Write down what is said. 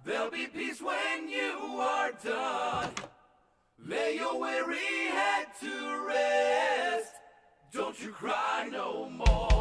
There'll be peace when you are done. Lay your weary head to rest. Don't you cry no more.